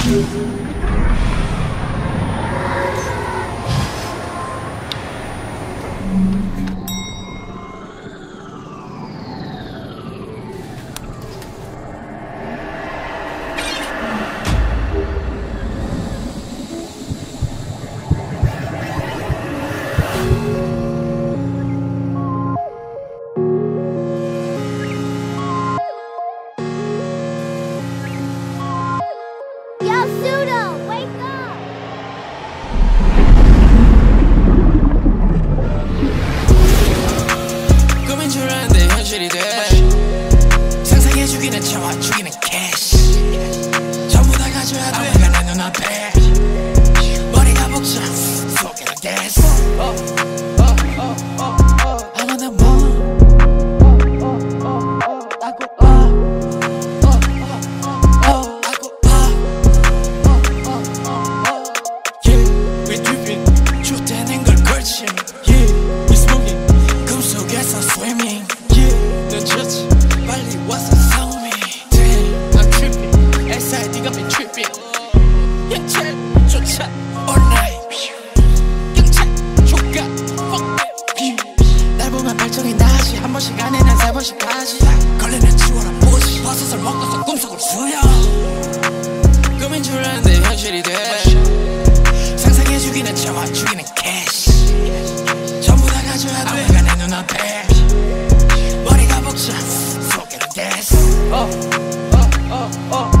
Yo, Suda, wake up! 꿈인 줄 알았는데 현실이 돼. 상상해 주기는 채워 주기는 캐시. 전부 다 가져야 돼. 아무가 내 눈앞에. 머리가 복잡 속에는 데스. 아무나 뭐 swimming, yeah, 넌 좋지 빨리 와서 성미. Damn, I'm tripping, SID가 be tripping. 현찰조차 all night. 경찰 조각 fuck that. 날 보면 발정이 나지. 한 번씩 안에 난 세 번씩까지. 걸리는 치워라 보지. 버섯을 먹어서 꿈속으로 수영. 꿈인 줄 알았는데 현실이 돼. 상상해 주기는 채워 주기는 캐시. 전부 다 가져야 돼. 아무가 내 눈앞에. 머리가 복잡 속에는 데스.